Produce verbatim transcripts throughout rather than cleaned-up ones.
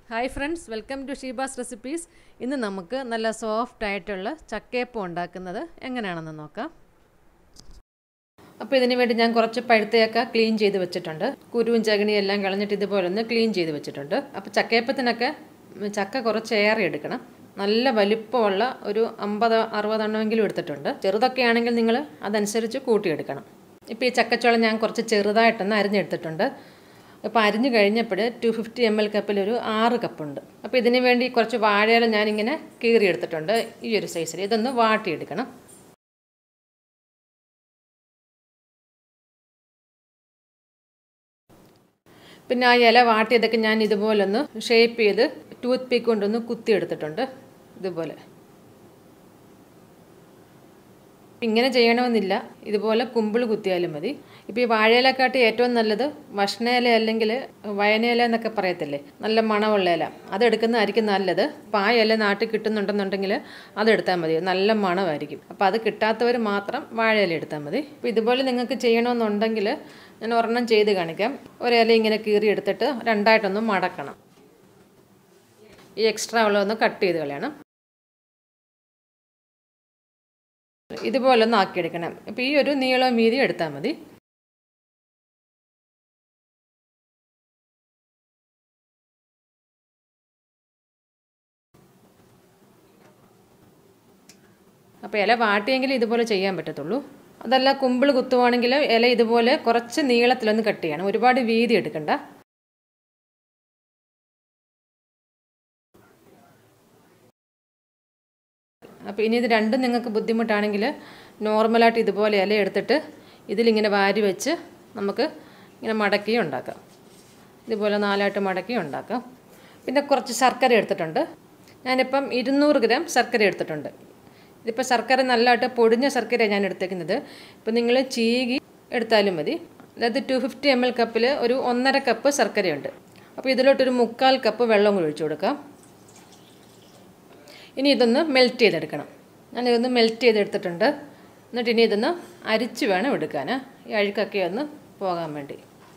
Hi friends, welcome to Sheeba's recipes. ഇന്ന് നമുക്ക് നല്ല സോഫ്റ്റ് ആയിട്ടുള്ള ചക്കയപ്പം ഉണ്ടാക്കുന്നത് എങ്ങനെയാണെന്ന് നോക്കാം. അപ്പോൾ ഇതിനു വേണ്ടി ഞാൻ കുറച്ച് പഴുത്തയൊക്കെ ക്ലീൻ ചെയ്ത് വെച്ചിട്ടുണ്ട്. കുരുവും ചകിണിയും എല്ലാം കളഞ്ഞിട്ട് ഇതുപോലെ ഒന്ന് ക്ലീൻ ചെയ്ത് വെച്ചിട്ടുണ്ട്. അപ്പോൾ ചക്കയപ്പത്തിനൊക്കെ ചക്ക കുറച്ച് ഏറെ എടുക്കണം. നല്ല വലിപ്പമുള്ള ഒരു അമ്പത് അറുപത് എണ്ണമെങ്കിലും എടുത്തിട്ടുണ്ട്. ചെറുതൊക്കെ ആണെങ്കിൽ നിങ്ങൾ അതനുസരിച്ച് കൂട്ടിയെടുക്കണം. ഇപ്പോൾ ഈ ചക്കച്ചോളം ഞാൻ കുറച്ച് ചെറുതായിട്ടൊന്ന് അരിഞ്ഞെടുത്തിട്ടുണ്ട്. അപ്പോൾ അരിഞ്ഞു കഴിഞ്ഞപ്പോൾ ടു ഫിഫ്റ്റി എം എൽ കപ്പിലൊരു ആറ് കപ്പുണ്ട്. അപ്പോൾ ഇതിന് വേണ്ടി കുറച്ച് വാഴയില ഞാനിങ്ങനെ കീറിയെടുത്തിട്ടുണ്ട് ഈ ഒരു സൈസിൽ. ഇതൊന്ന് വാട്ടിയെടുക്കണം. പിന്നെ ആ ഇല വാട്ടിയതൊക്കെ ഞാൻ ഇതുപോലൊന്ന് ഷേപ്പ് ചെയ്ത് ടൂത്ത് പീക്ക് കൊണ്ടൊന്ന് കുത്തിയെടുത്തിട്ടുണ്ട്. ഇതുപോലെ ഇങ്ങനെ ചെയ്യണമെന്നില്ല, ഇതുപോലെ കുമ്പിൾ കുത്തിയാലും മതി. ഇപ്പോൾ ഈ വാഴയിലക്കാട്ടി ഏറ്റവും നല്ലത് വഷ്ണയില അല്ലെങ്കിൽ വയനയില എന്നൊക്കെ പറയത്തില്ലേ, നല്ല മണമുള്ള ഇല, അതെടുക്കുന്നതായിരിക്കും നല്ലത്. അപ്പോൾ ആ ഇല നാട്ടിൽ കിട്ടുന്നുണ്ടെന്നുണ്ടെങ്കിൽ അതെടുത്താൽ മതി, നല്ല മണമായിരിക്കും. അപ്പോൾ അത് കിട്ടാത്തവർ മാത്രം വാഴയില എടുത്താൽ മതി. അപ്പോൾ ഇതുപോലെ നിങ്ങൾക്ക് ചെയ്യണമെന്നുണ്ടെങ്കിൽ ഞാൻ ഒരെണ്ണം ചെയ്ത് കാണിക്കാം. ഒരില ഇങ്ങനെ കീറി എടുത്തിട്ട് രണ്ടായിട്ടൊന്ന് മടക്കണം. ഈ എക്സ്ട്രാ ഉള്ളതൊന്ന് കട്ട് ചെയ്ത് കളയണം. ഇതുപോലെ ഒന്ന് ആക്കിയെടുക്കണം. അപ്പോൾ ഈ ഒരു നീളം വീതി എടുത്താൽ മതി. അപ്പോൾ ഇല വാട്ടിയെങ്കിൽ ഇതുപോലെ ചെയ്യാൻ പറ്റത്തുള്ളൂ. അതല്ല കുമ്പിൾ കുത്തുവാണെങ്കിൽ ഇല ഇതുപോലെ കുറച്ച് നീളത്തിലൊന്ന് കട്ട് ചെയ്യണം, ഒരുപാട് വീതി എടുക്കണ്ട. അപ്പോൾ ഇനി ഇത് രണ്ടും നിങ്ങൾക്ക് ബുദ്ധിമുട്ടാണെങ്കിൽ നോർമലായിട്ട് ഇതുപോലെ ഇല എടുത്തിട്ട് ഇതിലിങ്ങനെ വാരി വെച്ച് നമുക്ക് ഇങ്ങനെ മടക്കി ഉണ്ടാക്കാം. ഇതുപോലെ നാലായിട്ട് മടക്കി ഉണ്ടാക്കാം. പിന്നെ കുറച്ച് ശർക്കര എടുത്തിട്ടുണ്ട്. ഞാനിപ്പം ഇരുന്നൂറ് ഗ്രാം ശർക്കര എടുത്തിട്ടുണ്ട്. ഇതിപ്പോൾ ശർക്കര നല്ലതായിട്ട് പൊടിഞ്ഞ ശർക്കര ഞാൻ എടുത്തേക്കുന്നത്. ഇപ്പോൾ നിങ്ങൾ ചീകി എടുത്താലും മതി. അതായത് ടു ഫിഫ്റ്റി എം എൽ കപ്പിൽ ഒരു ഒന്നര കപ്പ് ശർക്കരയുണ്ട്. അപ്പോൾ ഇതിലോട്ടൊരു മുക്കാൽ കപ്പ് വെള്ളം കൂടി ഒഴിച്ചു കൊടുക്കാം. ഇനി ഇതൊന്ന് മെൽറ്റ് ചെയ്തെടുക്കണം. ഞാനിതൊന്ന് മെൽറ്റ് ചെയ്തെടുത്തിട്ടുണ്ട്. എന്നിട്ട് ഇനി ഇതൊന്ന് അരിച്ച് വേണം എടുക്കാൻ, ഈ അഴുക്കൊക്കെ ഒന്ന് പോകാൻ വേണ്ടി.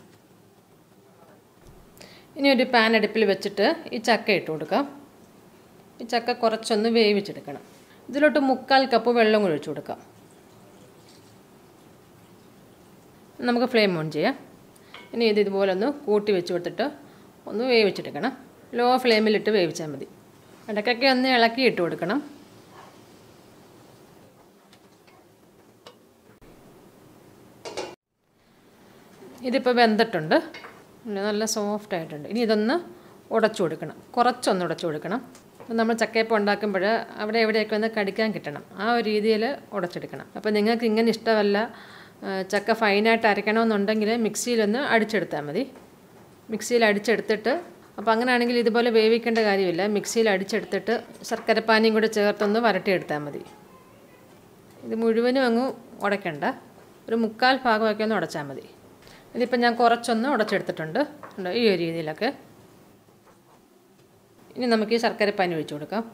ഇനി ഒരു പാൻ അടുപ്പിൽ വെച്ചിട്ട് ഈ ചക്ക ഇട്ട് കൊടുക്കാം. ഈ ചക്ക കുറച്ചൊന്ന് വേവിച്ചെടുക്കണം. ഇതിലോട്ട് മുക്കാൽ കപ്പ് വെള്ളം കൂടി ഒഴിച്ചു കൊടുക്കാം. നമുക്ക് ഫ്ലെയിം ഓൺ ചെയ്യാം. ഇനി ഇത് ഇതുപോലെ ഒന്ന് കൂട്ടി വെച്ച് കൊടുത്തിട്ട് ഒന്ന് വേവിച്ചെടുക്കണം. ലോ ഫ്ലെയിമിലിട്ട് വേവിച്ചാൽ മതി. ഇടയ്ക്കൊക്കെ ഒന്ന് ഇളക്കി ഇട്ട് കൊടുക്കണം. ഇതിപ്പോൾ വെന്തിട്ടുണ്ട്, നല്ല സോഫ്റ്റ് ആയിട്ടുണ്ട്. ഇനി ഇതൊന്ന് ഉടച്ചു കൊടുക്കണം, കുറച്ചൊന്ന് ഉടച്ചു കൊടുക്കണം. നമ്മൾ ചക്കയപ്പം ഉണ്ടാക്കുമ്പോൾ അവിടെ എവിടെയൊക്കെ ഒന്ന് കടിക്കാൻ കിട്ടണം, ആ ഒരു രീതിയിൽ ഉടച്ചെടുക്കണം. അപ്പോൾ നിങ്ങൾക്ക് ഇങ്ങനെ ഇഷ്ടമല്ല, ചക്ക ഫൈനായിട്ട് അരയ്ക്കണമെന്നുണ്ടെങ്കിൽ മിക്സിയിലൊന്ന് അടിച്ചെടുത്താൽ മതി. മിക്സിയിൽ അടിച്ചെടുത്തിട്ട്, അപ്പോൾ അങ്ങനെയാണെങ്കിൽ ഇതുപോലെ വേവിക്കേണ്ട കാര്യമില്ല, മിക്സിയിൽ അടിച്ചെടുത്തിട്ട് ശർക്കരപ്പാനിയും കൂടെ ചേർത്തൊന്ന് വരട്ടിയെടുത്താൽ മതി. ഇത് മുഴുവനും അങ്ങ് ഉടയ്ക്കണ്ട, ഒരു മുക്കാൽ ഭാഗമൊക്കെ ഒന്ന് ഉടച്ചാൽ മതി. ഇതിപ്പോൾ ഞാൻ കുറച്ചൊന്ന് ഉടച്ചെടുത്തിട്ടുണ്ട് ഈ ഒരു രീതിയിലൊക്കെ. ഇനി നമുക്ക് ഈ ശർക്കരപ്പാനി ഒഴിച്ചു കൊടുക്കാം.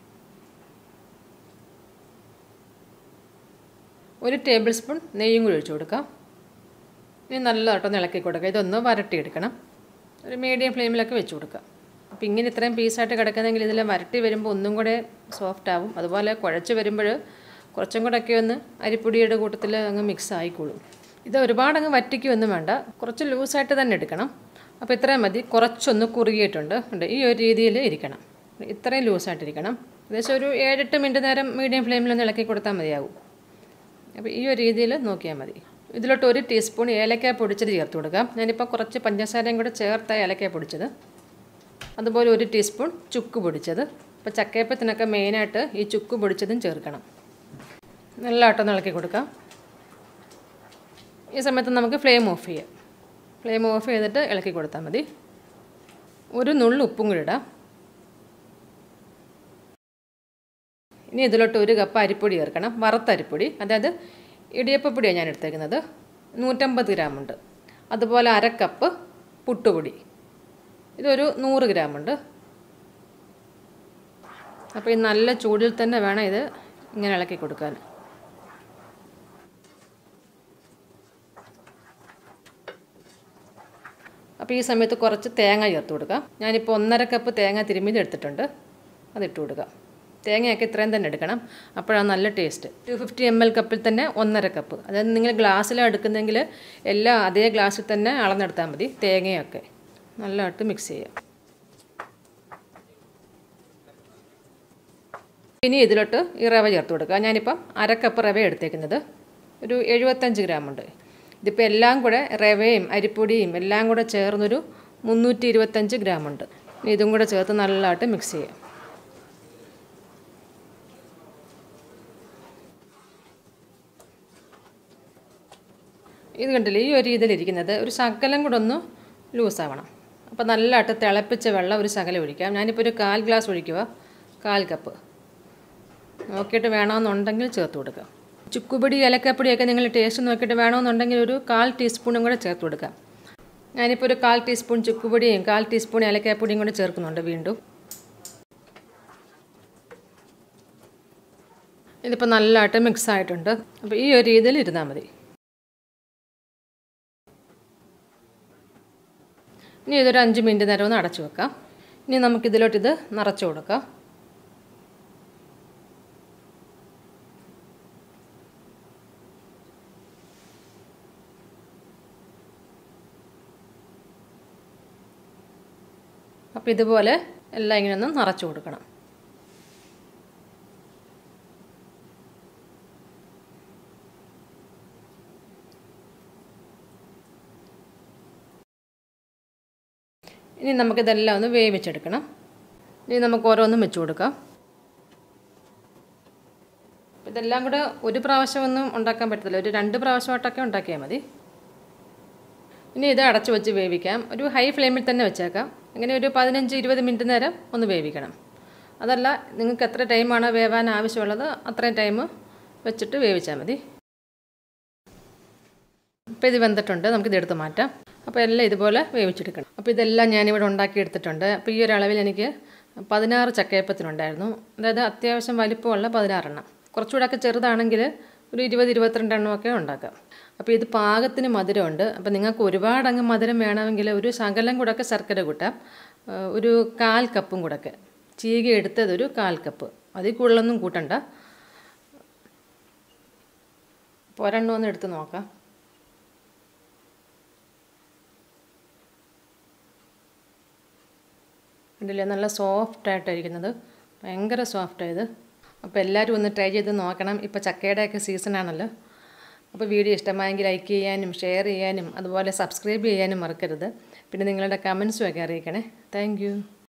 ഒരു ടേബിൾ സ്പൂൺ നെയ്യും കൂടി ഒഴിച്ചു കൊടുക്കാം. ഇനി നല്ലതായിട്ടൊന്ന് ഇളക്കി കൊടുക്കുക. ഇതൊന്ന് വരട്ടിയെടുക്കണം. ഒരു മീഡിയം ഫ്ലെയിമിലൊക്കെ വെച്ച് കൊടുക്കുക. അപ്പോൾ ഇങ്ങനെ ഇത്രയും പീസായിട്ട് കിടക്കുന്നെങ്കിൽ ഇതിൽ വരട്ടി വരുമ്പോൾ ഒന്നും കൂടെ സോഫ്റ്റ് ആവും. അതുപോലെ കുഴച്ച് വരുമ്പോൾ കുറച്ചും കൂടെയൊക്കെ ഒന്ന് അരിപ്പൊടിയുടെ കൂട്ടത്തിൽ അങ്ങ് മിക്സ് ആയിക്കോളും. ഇത് ഒരുപാടങ്ങ് വറ്റിക്കൊന്നും വേണ്ട, കുറച്ച് ലൂസായിട്ട് തന്നെ എടുക്കണം. അപ്പോൾ ഇത്രയും മതി. കുറച്ചൊന്ന് കുറുകിയിട്ടുണ്ട്, ഉണ്ട് ഈ ഒരു രീതിയിൽ ഇരിക്കണം. ഇത്രയും ലൂസായിട്ടിരിക്കണം. ഏകദേശം ഒരു ഏഴെട്ട് മിനിറ്റ് നേരം മീഡിയം ഫ്ലെയിമിലൊന്ന് ഇളക്കി കൊടുത്താൽ മതിയാവും. അപ്പോൾ ഈ ഒരു രീതിയിൽ നോക്കിയാൽ മതി. ഇതിലോട്ട് ഒരു ടീസ്പൂൺ ഏലക്ക പൊടിച്ചത് ചേർത്ത് കൊടുക്കാം. ഞാനിപ്പോൾ കുറച്ച് പഞ്ചസാരയും കൂടെ ചേർത്ത ഏലക്ക പൊടിച്ചത്. അതുപോലെ ഒരു ടീസ്പൂൺ ചുക്ക് പൊടിച്ചത്. ഇപ്പോൾ ചക്കയപ്പത്തിനൊക്കെ മെയിനായിട്ട് ഈ ചുക്ക് പൊടിച്ചതും ചേർക്കണം. നല്ലതായിട്ടൊന്ന് ഇളക്കി കൊടുക്കാം. ഈ സമയത്ത് നമുക്ക് ഫ്ലെയിം ഓഫ് ചെയ്യാം. ഫ്ലെയിം ഓഫ് ചെയ്തിട്ട് ഇളക്കി കൊടുത്താൽ മതി. ഒരു നുള്ളു ഉപ്പും കൂടി ഇടാം. ഇനി ഇതിലോട്ട് ഒരു കപ്പ് അരിപ്പൊടി ചേർക്കണം, വറുത്ത അരിപ്പൊടി. അതായത് ഇടിയപ്പപ്പൊടിയാണ് ഞാൻ എടുത്തേക്കുന്നത്, നൂറ്റമ്പത് ഗ്രാമുണ്ട്. അതുപോലെ അര കപ്പ് പുട്ടുപൊടി, ഇതൊരു നൂറ് ഗ്രാമുണ്ട്. അപ്പോൾ ഈ നല്ല ചൂടിൽ തന്നെ വേണം ഇത് ഇങ്ങനെ ഇളക്കി കൊടുക്കാൻ. അപ്പോൾ ഈ സമയത്ത് കുറച്ച് തേങ്ങ ചേർത്ത് കൊടുക്കാം. ഞാനിപ്പോൾ ഒന്നര കപ്പ് തേങ്ങ തിരുമ്മിയത് എടുത്തിട്ടുണ്ട്, അതിട്ട് കൊടുക്കാം. തേങ്ങയൊക്കെ ഇത്രയും തന്നെ എടുക്കണം, അപ്പോഴാണ് നല്ല taste. Two fifty M L കപ്പിൽ തന്നെ ഒന്നര കപ്പ്, അതായത് നിങ്ങൾ ഗ്ലാസ്സിലാണ് എടുക്കുന്നെങ്കിൽ എല്ലാം അതേ ഗ്ലാസ്സിൽ തന്നെ അളന്നെടുത്താൽ മതി. തേങ്ങയൊക്കെ നല്ലതായിട്ട് മിക്സ് ചെയ്യാം. ഇനി ഇതിലോട്ട് ഈ റവ ചേർത്ത് കൊടുക്കുക. ഞാനിപ്പം അര കപ്പ് റവ എടുത്തേക്കുന്നത്, ഒരു എഴുപത്തഞ്ച് ഗ്രാമുണ്ട്. ഇതിപ്പോൾ എല്ലാം കൂടെ റവയും അരിപ്പൊടിയും എല്ലാം കൂടെ ചേർന്നൊരു മുന്നൂറ്റി ഇരുപത്തഞ്ച് ഗ്രാമുണ്ട്. ഇനി ഇതും കൂടെ ചേർത്ത് നല്ലതായിട്ട് മിക്സ് ചെയ്യാം. ഇത് കണ്ടില്ലേ, ഈ ഒരു രീതിയിലിരിക്കുന്നത് ഒരു ശകലം കൂടെ ഒന്ന് ലൂസാവണം. അപ്പോൾ നല്ലതായിട്ട് തിളപ്പിച്ച വെള്ളം ഒരു ശകലം ഒഴിക്കാം. ഞാനിപ്പോൾ ഒരു കാൽ ഗ്ലാസ് ഒഴിക്കുക, കാൽ കപ്പ് നോക്കിയിട്ട് വേണമെന്നുണ്ടെങ്കിൽ ചേർത്ത് കൊടുക്കാം. ചുക്കുപൊടി ഏലക്കാപ്പൊടിയൊക്കെ നിങ്ങൾ ടേസ്റ്റ് നോക്കിയിട്ട് വേണമെന്നുണ്ടെങ്കിൽ ഒരു കാൽ ടീസ്പൂണും കൂടെ ചേർത്ത് കൊടുക്കാം. ഞാനിപ്പോൾ ഒരു കാൽ ടീസ്പൂൺ ചുക്കുപൊടിയും കാൽ ടീസ്പൂൺ ഏലക്കാപ്പൊടിയും കൂടെ ചേർക്കുന്നുണ്ട് വീണ്ടും. ഇതിപ്പോൾ നല്ലതായിട്ട് മിക്സ് ആയിട്ടുണ്ട്. അപ്പോൾ ഈ ഒരു രീതിയിൽ ഇരുന്നാൽ മതി. ഇനി ഇതൊരു അഞ്ച് മിനിറ്റ് നേരം ഒന്ന് അടച്ചു വെക്കാം. ഇനി നമുക്കിതിലോട്ട് ഇത് നിറച്ച് കൊടുക്കാം. അപ്പോൾ ഇതുപോലെ എല്ലാം ഇങ്ങനെ ഒന്ന് നിറച്ച് കൊടുക്കണം. ഇനി നമുക്കിതെല്ലാം ഒന്ന് വേവിച്ചെടുക്കണം. ഇനി നമുക്ക് ഓരോന്നും വെച്ച് കൊടുക്കാം. ഇതെല്ലാം കൂടെ ഒരു പ്രാവശ്യമൊന്നും ഉണ്ടാക്കാൻ പറ്റത്തില്ല, ഒരു രണ്ട് പ്രാവശ്യമായിട്ടൊക്കെ ഉണ്ടാക്കിയാൽ മതി. ഇനി ഇത് അടച്ചു വെച്ച് വേവിക്കാം. ഒരു ഹൈ ഫ്ലെയിമിൽ തന്നെ വെച്ചേക്കാം. ഇങ്ങനെ ഒരു പതിനഞ്ച് ഇരുപത് മിനിറ്റ് നേരം ഒന്ന് വേവിക്കണം. അതല്ല നിങ്ങൾക്ക് എത്ര ടൈമാണോ വേവാൻ ആവശ്യമുള്ളത് അത്രയും ടൈം വെച്ചിട്ട് വേവിച്ചാൽ മതി. അപ്പോൾ ഇത് വെന്തിട്ടുണ്ട്, നമുക്കിത് എടുത്ത് മാറ്റാം. അപ്പോൾ എല്ലാം ഇതുപോലെ വേവിച്ചെടുക്കണം. അപ്പോൾ ഇതെല്ലാം ഞാനിവിടെ ഉണ്ടാക്കിയെടുത്തിട്ടുണ്ട്. അപ്പോൾ ഈ ഒരു അളവിൽ എനിക്ക് പതിനാറ് ചക്കയപ്പത്തിനുണ്ടായിരുന്നു, അതായത് അത്യാവശ്യം വലിപ്പമുള്ള പതിനാറെണ്ണം. കുറച്ചുകൂടെയൊക്കെ ചെറുതാണെങ്കിൽ ഒരു ഇരുപത് ഇരുപത്തിരണ്ടെണ്ണമൊക്കെ ഉണ്ടാക്കാം. അപ്പോൾ ഇത് പാകത്തിന് മധുരമുണ്ട്. അപ്പോൾ നിങ്ങൾക്ക് ഒരുപാട് അങ്ങ് മധുരം വേണമെങ്കിൽ ഒരു ശകലം കൂടെയൊക്കെ ശർക്കര കൂട്ടാം. ഒരു കാൽ കപ്പും കൂടെയൊക്കെ ചീകി എടുത്തതൊരു കാൽ കപ്പ്, അതിൽ കൂടുതലൊന്നും കൂട്ടണ്ട. അപ്പോൾ ഒരെണ്ണം ഒന്ന് എടുത്ത് നോക്കാം. കണ്ടില്ലേ, നല്ല സോഫ്റ്റായിട്ടായിരിക്കുന്നത്, ഭയങ്കര സോഫ്റ്റായത്. അപ്പോൾ എല്ലാവരും ഒന്ന് ട്രൈ ചെയ്ത് നോക്കണം. ഇപ്പോൾ ചക്കയുടെയൊക്കെ സീസണാണല്ലോ. അപ്പോൾ വീഡിയോ ഇഷ്ടമായെങ്കിൽ ലൈക്ക് ചെയ്യാനും ഷെയർ ചെയ്യാനും അതുപോലെ സബ്സ്ക്രൈബ് ചെയ്യാനും മറക്കരുത്. പിന്നെ നിങ്ങളുടെ കമൻസും ഒക്കെ അറിയിക്കണേ. Thank you.